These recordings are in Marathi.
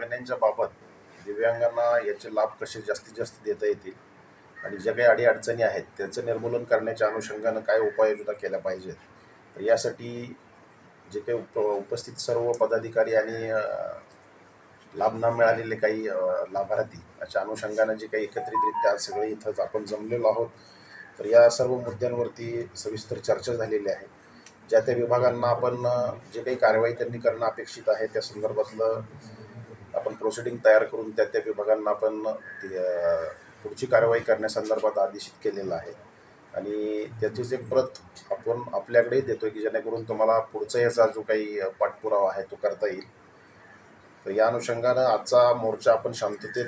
मागण्यांच्या बाबत दिव्यांगांना याचे लाभ कसे जास्तीत जास्त देता येतील आणि ज्या काही अडीअडचणी आहेत त्याचं निर्मूलन करण्याच्या अनुषंगानं काय उपाययोजना केल्या पाहिजेत, तर यासाठी जे काही उपस्थित सर्व पदाधिकारी आणि लाभ न मिळालेले काही लाभार्थी अशा अनुषंगानं जे काही एकत्रितरित्या सगळे इथंच आपण जमलेलो आहोत, तर या सर्व मुद्द्यांवरती सविस्तर चर्चा झालेली आहे. ज्या त्या विभागांना आपण जे काही कारवाई त्यांनी करणं अपेक्षित आहे त्या संदर्भातलं आपण प्रोसिडिंग तयार करून त्या त्या विभागांना आपण पुढची कारवाई करण्यासंदर्भात आदेशित केलेलं आहे आणि त्याचीच एक प्रत आपण आपल्याकडे देतो की जेणेकरून तुम्हाला पुढचा याचा जो काही पाठपुरावा आहे तो करता येईल. तर या अनुषंगानं आजचा मोर्चा आपण शांततेत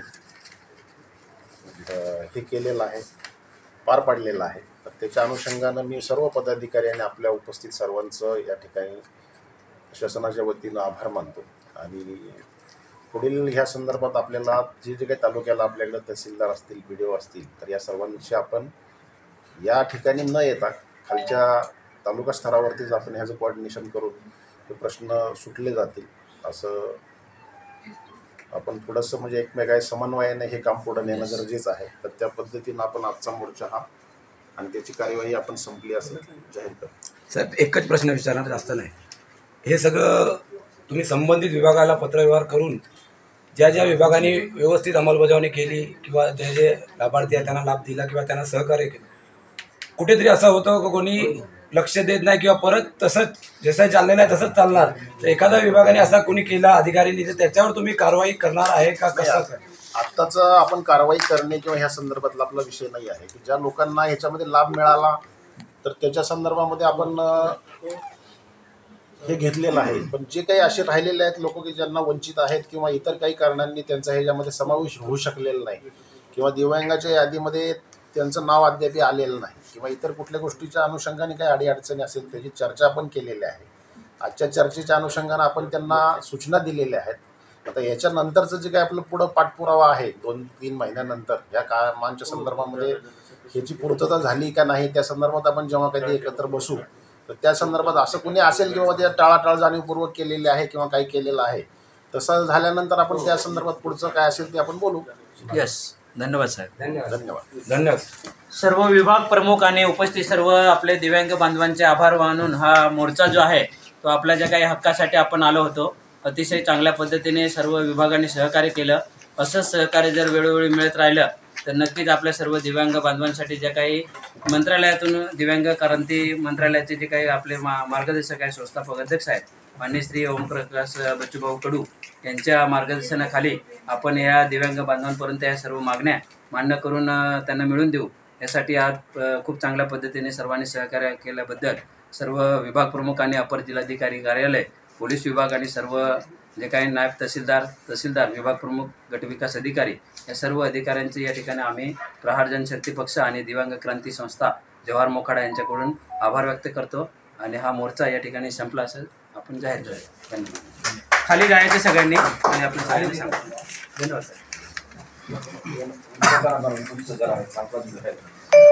हे केलेलं आहे, पार पाडलेला आहे. तर त्याच्या अनुषंगानं मी सर्व पदाधिकारी आणि आपल्या उपस्थित सर्वांचं या ठिकाणी शासनाच्या वतीनं आभार मानतो आणि पुढील ह्या संदर्भात आपल्याला जे जे काही तालुक्याला आपल्याकडे तहसीलदार असतील, BDO असतील, तर या सर्वांशी आपण या ठिकाणी न येता खालच्या तालुका स्तरावरतीच आपण ह्याचं कोऑर्डिनेशन करून ते प्रश्न सुटले जातील असं आपण थोडंसं म्हणजे एकमेकांच्या समन्वयाने हे काम पुढे नेणं गरजेचं आहे. तर त्या पद्धतीनं आपण आजचा मोर्चा हा आणि त्याची कार्यवाही आपण संपली असं जाहीर करतो. साहेब, एकच प्रश्न विचारणार, जास्त नाही. हे सगळं तुम्ही संबंधित विभागाला पत्रव्यवहार करून ज्या ज्या विभागाने व्यवस्थित अंमलबजावणी केली किंवा जे जे लाभार्थी आहे त्यांना लाभ दिला किंवा त्यांना सहकार्य केलं, कुठेतरी असं होतं की कोणी लक्ष देत नाही किंवा परत तसंच जसं चाललेलं आहे तसंच चालणार, तर एखाद्या विभागाने असा कोणी केला अधिकाऱ्यांनी तर त्याच्यावर तुम्ही कारवाई करणार आहे का? कसं आत्ताच आपण कारवाई करणे किंवा ह्या संदर्भातला आपला विषय नाही आहे की ज्या लोकांना ह्याच्यामध्ये लाभ मिळाला तर त्याच्या संदर्भामध्ये आपण हे घेतलेलं आहे. पण जे काही असे राहिलेले आहेत लोक की ज्यांना वंचित आहेत किंवा इतर काही कारणांनी त्यांचा ह्याच्यामध्ये समावेश होऊ शकलेला नाही किंवा दिव्यांगाच्या यादीमध्ये त्यांचं नाव अद्याप आलेलं नाही किंवा इतर कुठल्या गोष्टीच्या अनुषंगाने काही अडीअडचणी असेल त्याची चर्चा आपण केलेली आहे. आजच्या चर्चेच्या अनुषंगानं आपण त्यांना सूचना दिलेल्या आहेत. आता याच्यानंतरचं जे काही आपलं पुढं पाठपुरावा आहे 2-3 महिन्यानंतर या कामांच्या संदर्भामध्ये ह्याची पूर्तता झाली का नाही त्या संदर्भात आपण जेव्हा कधी एकत्र बसू तर त्या संदर्भात असं कोणी असेल किंवा त्या टाळाटाळ जाणीवपूर्वक केलेली आहे किंवा काही केलेलं आहे तसं झाल्यानंतर आपण त्या संदर्भात पुढचं काय असेल ते आपण बोलू. यस, धन्यवाद साहेब. धन्यवाद. धन्यवाद. सर्व विभाग प्रमुख आणि उपस्थित सर्व आपले दिव्यांग बांधवांचे आभार मानून हा मोर्चा जो आहे तो आपल्या ज्या काही हक्कासाठी आपण आलो होतो, अतिशय चांगल्या पद्धतीने सर्व विभागांनी सहकार्य केलं. असंच सहकार्य जर वेळोवेळी मिळत राहिलं तर नक्कीच आपल्या सर्व दिव्यांग बांधवांसाठी ज्या काही मंत्रालयातून दिव्यांग क्रांती मंत्रालयाचे जे काही आपले मार्गदर्शक आहे, संस्थापक अध्यक्ष आहेत माननीय श्री ओमप्रकाश बच्चूभाऊ कडू यांच्या मार्गदर्शनाखाली आपण या दिव्यांग बांधवांपर्यंत या सर्व मागण्या मान्य करून त्यांना मिळवून देऊ. यासाठी आज खूप चांगल्या पद्धतीने सर्वांनी सहकार्य केल्याबद्दल सर्व विभाग प्रमुख आणि अपर जिल्हाधिकारी कार्यालय, पोलीस विभाग आणि सर्व जे काही नायब तहसीलदार, विभाग प्रमुख, गटविकास अधिकारी या सर्व अधिकाऱ्यांचे या ठिकाणी आम्ही प्रहार जनशक्ती पक्ष आणि दिव्यांग क्रांती संस्था जवाहर मोखाडा यांच्याकडून आभार व्यक्त करतो आणि हा मोर्चा या ठिकाणी संपला असं आपण जाहीर करूया. धन्यवाद. खाली जायचं सगळ्यांनी आणि आपण सगळ्यांनी सांगतो. धन्यवाद.